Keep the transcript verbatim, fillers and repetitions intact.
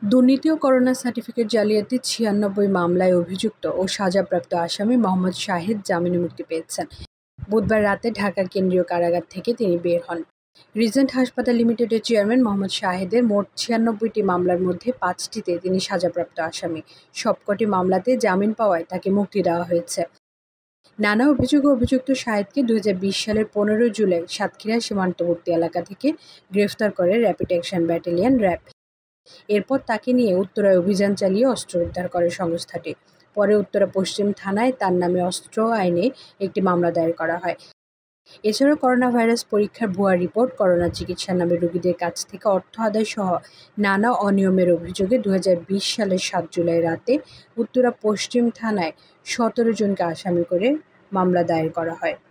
দুর্নীতি ও corona certificate জালিয়াতির ছিয়ানব্বই মামলায় অভিযুক্ত ও সাজাপ্রাপ্ত আসামি মোহাম্মদ শাহেদ জামিনে মুক্তি পেয়েছেন। বুধবার রাতে ঢাকা কেন্দ্রীয় কারাগার থেকে তিনি বের হন। রিজেন্ট হাসপাতাল লিমিটেডের চেয়ারম্যান মোহাম্মদ শাহেদের মোট ছিয়ানব্বইটি মামলার মধ্যে পাঁচটিতে তিনি সাজাপ্রাপ্ত আসামি। সবকটি মামলাতে জামিন পাওয়ায় তাকে মুক্তি দেওয়া হয়েছে। নানা অভিযোগে অভিযুক্ত শাহেদকে দুই হাজার বিশ সালের পনেরোই জুলাই সাতক্ষীরা সীমান্তবর্তী এলাকা থেকে গ্রেফতার করে র্যাপিড অ্যাকশন ব্যাটালিয়ন র্যাব। এরপর তাকে নিয়ে উত্তরায় অভিযান চালিয়ে অস্ত্র উদ্ধার করে সংস্থাটি। পরে উত্তরা পশ্চিম থানায় তার নামে অস্ত্র আইনে একটি মামলা দায়ের করা হয়। এছাড়াও করোনা ভাইরাস পরীক্ষার ভুয়া রিপোর্ট, করোনা চিকিৎসার নামে রোগীদের কাছ থেকে অর্থ আদায় সহ নানা অনিয়মের অভিযোগে দুই হাজার বিশ সালের সাত জুলাই রাতে উত্তরা পশ্চিম থানায় সতেরো জনকে আসামি করে মামলা দায়ের করা হয়।